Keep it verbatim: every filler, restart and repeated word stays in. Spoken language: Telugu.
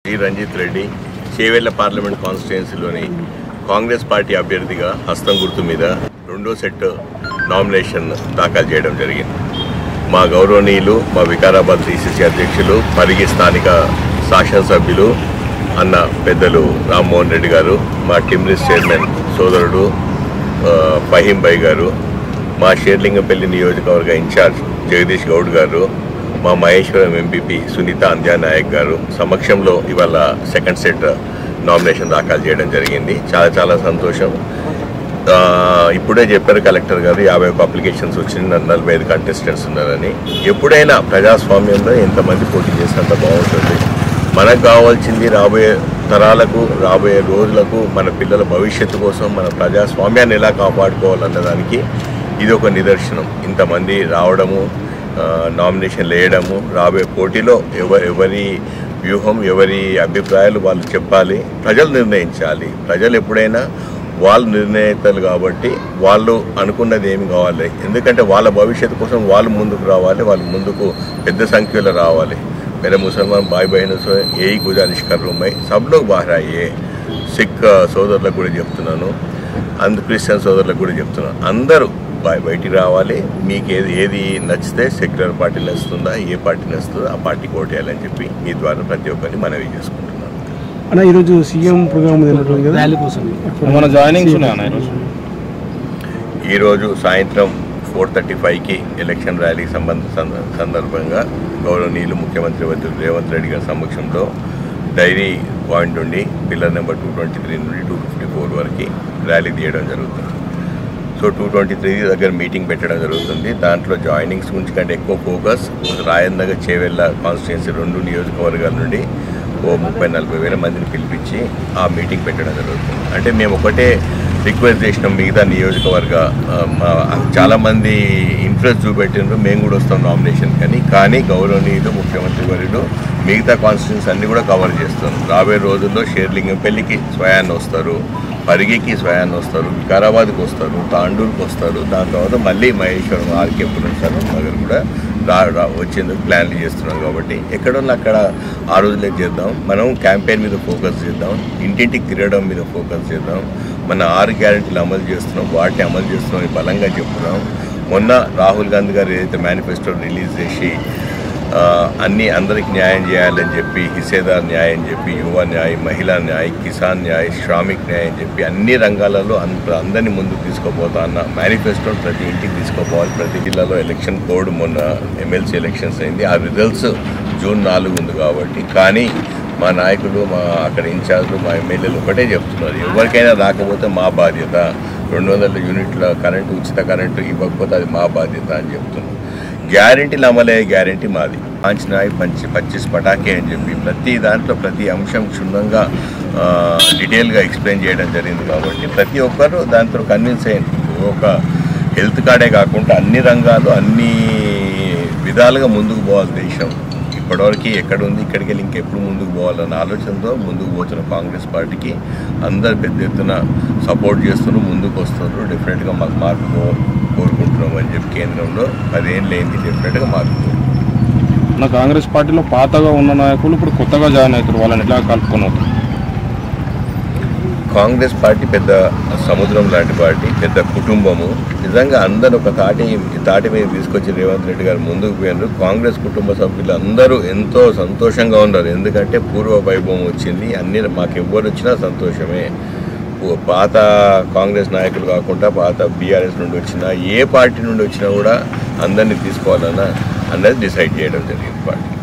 శ్రీ రంజిత్ రెడ్డి చేవెళ్ల పార్లమెంట్ కాన్స్టిట్యుయెన్సీలోని కాంగ్రెస్ పార్టీ అభ్యర్థిగా హస్తం గుర్తు మీద రెండో సెట్ నామినేషన్ దాఖలు చేయడం జరిగింది. మా గౌరవనీయులు మా వికారాబాద్ డీసీసీ అధ్యక్షులు పరిగి స్థానిక శాసనసభ్యులు అన్న పెద్దలు రామ్మోహన్ రెడ్డి గారు, మా టిమ్రిస్ చైర్మన్ సోదరుడు ఫహీం భాయ్ గారు, మా షేర్లింగంపల్లి నియోజకవర్గ ఇన్ఛార్జ్ జగదీష్ గౌడ్ గారు, మా మహేశ్వరం ఎంపీపీ సునీత అంధ్యానాయక్ గారు సమక్షంలో ఇవాళ సెకండ్ సెట్ నామినేషన్ దాఖలు చేయడం జరిగింది. చాలా చాలా సంతోషం. ఇప్పుడే చెప్పారు కలెక్టర్ గారు యాభై ఒక అప్లికేషన్స్ వచ్చింది, నలభై ఐదు కంటెస్టెంట్స్ ఉన్నారని. ఎప్పుడైనా ప్రజాస్వామ్యంలో ఎంతమంది పోటీ చేసినంత బాగుంటుంది. మనకు కావాల్సింది రాబోయే తరాలకు, రాబోయే రోజులకు, మన పిల్లల భవిష్యత్తు కోసం మన ప్రజాస్వామ్యాన్ని ఎలా కాపాడుకోవాలన్న దానికి ఇది ఒక నిదర్శనం. ఇంతమంది రావడము, నామినేషన్ వేయడము, రాబోయే పోటీలో ఎవ ఎవరి వ్యూహం, ఎవరి అభిప్రాయాలు వాళ్ళు చెప్పాలి, ప్రజలు నిర్ణయించాలి. ప్రజలు ఎప్పుడైనా వాళ్ళు నిర్ణయితలు కాబట్టి వాళ్ళు అనుకున్నది ఏమి కావాలి, ఎందుకంటే వాళ్ళ భవిష్యత్తు కోసం వాళ్ళు ముందుకు రావాలి, వాళ్ళు ముందుకు పెద్ద సంఖ్యలో రావాలి. मेरे मुसलमान भाई बहनों से यही गुजारिश कर रहा हूँ, मैं सब लोग बाहर आइए. సిక్ సోదరులకు కూడా చెప్తున్నాను, అందు క్రిస్టియన్ సోదరులకు కూడా చెప్తున్నాను, అందరూ బయటికి రావాలి. మీకు ఏది ఏది నచ్చితే, సెక్యులర్ పార్టీ నచ్చుతుందా, ఏ పార్టీ నచ్చుతుందో ఆ పార్టీకి ఓటేయాలని చెప్పి మీ ద్వారా ప్రతి ఒక్కరిని మనవి చేసుకుంటున్నాను. అన్న ఈరోజు సీఎం ప్రోగ్రామ్ మన జాయినింగ్స్ ఉన్నాయన్న ఈరోజు ఈరోజు సాయంత్రం ఫోర్ థర్టీ ఫైవ్కి ఎలక్షన్ ర్యాలీకి సంబంధ సందర్భంగా గౌరవనీయులు ముఖ్యమంత్రి వర్యులు రేవంత్ రెడ్డి గారి సమక్షంలో డైరీ పాయింట్ నుండి pillar number two twenty three నుండి టూ ఫిఫ్టీ ఫోర్ వరకు ర్యాలీ తీయడం జరుగుతుంది. సో టూ ట్వంటీ త్రీ దగ్గర మీటింగ్ పెట్టడం జరుగుతుంది. దాంట్లో జాయినింగ్స్ గురించి కంటే ఎక్కువ ఫోకస్ రాయన్ నగర్ చేవెళ్ళ కాన్స్టిట్యుయెన్సీ రెండు నియోజకవర్గాల నుండి ఓ ముప్పై నలభై వేల మందిని పిలిపించి ఆ మీటింగ్ పెట్టడం జరుగుతుంది. అంటే మేము ఒకటే రిక్వెస్ట్ చేసినాం, మిగతా నియోజకవర్గ చాలామంది ఇంట్రెస్ట్ చూపెట్టినారు, మేము కూడా వస్తాం నామినేషన్ కానీ కానీ గౌరవనీయులు ముఖ్యమంత్రి వర్యులు మిగతా కాన్స్టిట్యుయెన్సీ అన్నీ కూడా కవర్ చేస్తాం. రాబోయే రోజుల్లో షేర్లింగంపల్లికి స్వయాన్ని వస్తారు, పరిగికి స్వయాన్ని వస్తారు, వికారాబాద్కి వస్తారు, తాండూరుకి వస్తారు, దాని తర్వాత మళ్ళీ మహేశ్వరం ఆర్కే పునఃసరం నగర్ కూడా రా రా వచ్చేందుకు ప్లాన్లు చేస్తున్నాం. కాబట్టి ఎక్కడున్నా అక్కడ ఆ రోజులే చేద్దాం. మనం క్యాంపెయిన్ మీద ఫోకస్ చేద్దాం, ఇంటింటికి తిరగడం మీద ఫోకస్ చేద్దాం. మన ఆరు గ్యారెంటీలు అమలు చేస్తున్నాం, వాటిని అమలు చేస్తున్నాం బలంగా చెప్తున్నాం. మొన్న రాహుల్ గాంధీ గారు ఏదైతే మేనిఫెస్టో రిలీజ్ చేసి అన్నీ అందరికి న్యాయం చేయాలని చెప్పి, హిస్సేదార్ న్యాయం చెప్పి, యువ న్యాయం, మహిళా న్యాయం, కిసాన్ న్యాయం, శ్రామిక్ న్యాయం చెప్పి అన్ని రంగాలలో అంత అందరినీ ముందుకు తీసుకుపోతా అన్న మేనిఫెస్టోని ప్రతి ఇంటికి తీసుకుపోవాలి. ప్రతి జిల్లాలో ఎలక్షన్ కోడ్ మొన్న ఎమ్మెల్సీ ఎలక్షన్స్ అయింది, ఆ రిజల్ట్స్ జూన్ నాలుగు ఉంది కాబట్టి. కానీ మా నాయకులు, మా అక్కడ ఇన్ఛార్జ్లు, మా ఎమ్మెల్యేలు ఒకటే చెప్తున్నారు, ఎవరికైనా రాకపోతే మా బాధ్యత, రెండు వందల యూనిట్ల కరెంటు ఉచిత కరెంటు ఇవ్వకపోతే అది మా బాధ్యత అని చెప్తున్నారు. గ్యారెంటీలు అమలయ్యే గ్యారెంటీ మాది. ఆంజనాయ్ పంచి పచ్చిస్ పటాకే అని చెప్పి ప్రతి దాంట్లో ప్రతి అంశం క్షుణ్ణంగా డీటెయిల్గా ఎక్స్ప్లెయిన్ చేయడం జరిగింది. కాబట్టి ప్రతి ఒక్కరు దాంతో కన్విన్స్ అయ్యింది. ఒక హెల్త్ కార్డే కాకుండా అన్ని రంగాలు, అన్ని విధాలుగా ముందుకు పోవాలి దేశం. ఇప్పటివరకు ఎక్కడుంది, ఇక్కడికి వెళ్ళి ఇంకెప్పుడు ముందుకు పోవాలన్న ఆలోచనతో ముందుకు పోతున్న కాంగ్రెస్ పార్టీకి అందరు పెద్ద ఎత్తున సపోర్ట్ చేస్తున్నారు, ముందుకు వస్తున్నారు. డెఫినెట్గా మాకు మార్పు కోరుకుంటున్నాం అని చెప్పి కేంద్రంలో అదేం లేని డెఫినెట్గా మార్పు. మన కాంగ్రెస్ పార్టీలో పాతగా ఉన్న నాయకులు ఇప్పుడు కొత్తగా జాయిన్ అవుతారు, వాళ్ళని ఎట్లా కలుపుకొని అవుతారు? కాంగ్రెస్ పార్టీ పెద్ద సముద్రం లాంటి పార్టీ, పెద్ద కుటుంబము. నిజంగా అందరూ ఒక తాటి తాటి మీద తీసుకొచ్చి రేవంత్ రెడ్డి గారు ముందుకు పోయినారు. కాంగ్రెస్ కుటుంబ సభ్యులు అందరూ ఎంతో సంతోషంగా ఉన్నారు, ఎందుకంటే పూర్వ వైభవం వచ్చింది. అన్ని మాకు ఎవ్వరు వచ్చినా సంతోషమే. పాత కాంగ్రెస్ నాయకులు కాకుండా పాత బీఆర్ఎస్ నుండి వచ్చినా, ఏ పార్టీ నుండి వచ్చినా కూడా అందరినీ తీసుకోవాలన్న అన్నది డిసైడ్ చేయడం జరిగింది పార్టీ.